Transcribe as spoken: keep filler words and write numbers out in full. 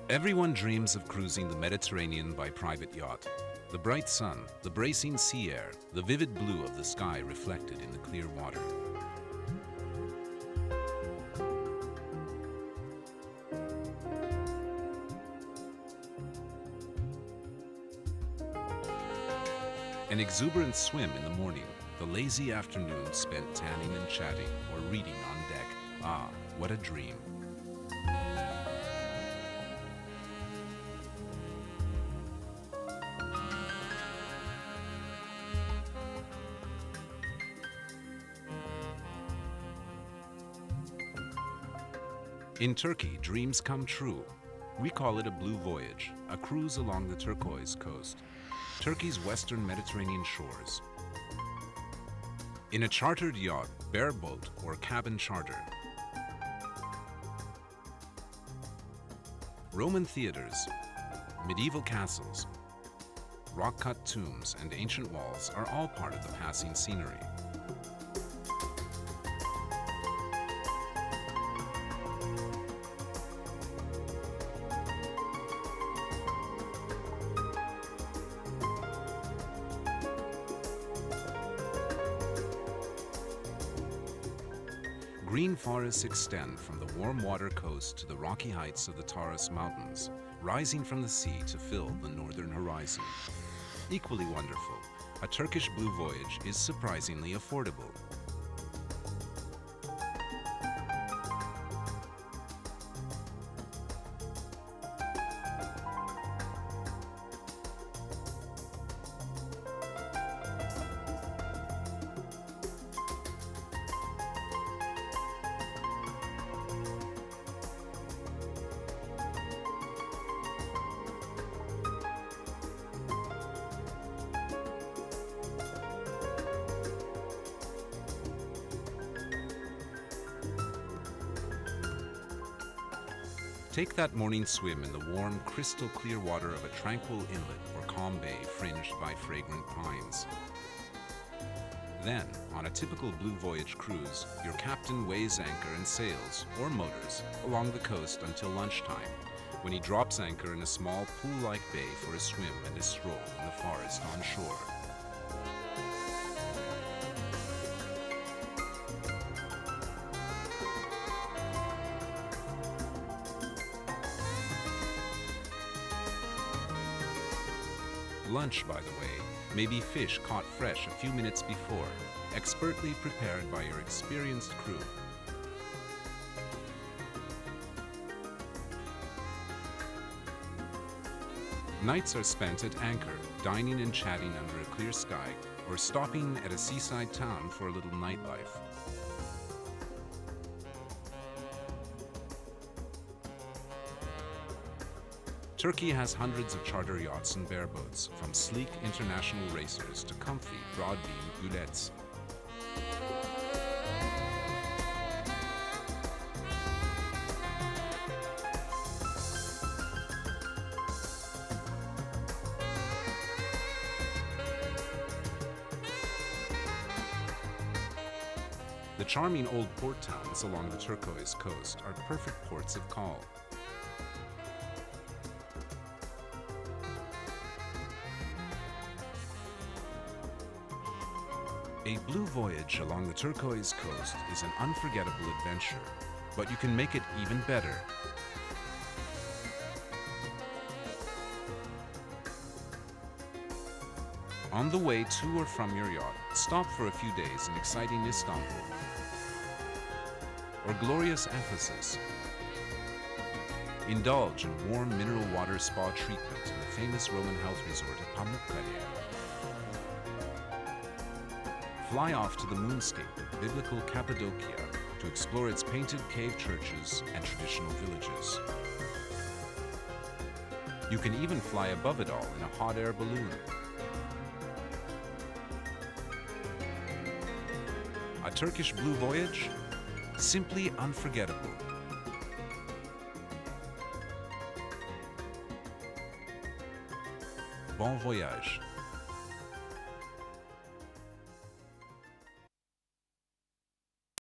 Everyone dreams of cruising the Mediterranean by private yacht. The bright sun, the bracing sea air, the vivid blue of the sky reflected in the clear water. An exuberant swim in the morning, the lazy afternoon spent tanning and chatting or reading on deck. Ah, what a dream. In Turkey, dreams come true. We call it a blue voyage, a cruise along the turquoise coast, Turkey's western Mediterranean shores. In a chartered yacht, bareboat, or cabin charter. Roman theaters, medieval castles, rock-cut tombs, and ancient walls are all part of the passing scenery. Green forests extend from the warm water coast to the rocky heights of the Taurus Mountains, rising from the sea to fill the northern horizon. Equally wonderful, a Turkish blue voyage is surprisingly affordable. Take that morning swim in the warm, crystal clear water of a tranquil inlet or calm bay fringed by fragrant pines. Then, on a typical blue voyage cruise, your captain weighs anchor and sails, or motors, along the coast until lunchtime, when he drops anchor in a small pool-like bay for a swim and a stroll in the forest on shore. Lunch, by the way, may be fish caught fresh a few minutes before, expertly prepared by your experienced crew. Nights are spent at anchor, dining and chatting under a clear sky, or stopping at a seaside town for a little nightlife. Turkey has hundreds of charter yachts and bareboats, from sleek international racers to comfy, broad-beam goulettes. The charming old port towns along the turquoise coast are perfect ports of call. A blue voyage along the turquoise coast is an unforgettable adventure, but you can make it even better. On the way to or from your yacht, stop for a few days in exciting Istanbul or glorious Ephesus. Indulge in warm mineral water spa treatment in the famous Roman health resort at Pamukkale. Fly off to the moonscape of biblical Cappadocia to explore its painted cave churches and traditional villages. You can even fly above it all in a hot air balloon. A Turkish blue voyage? Simply unforgettable. Bon voyage.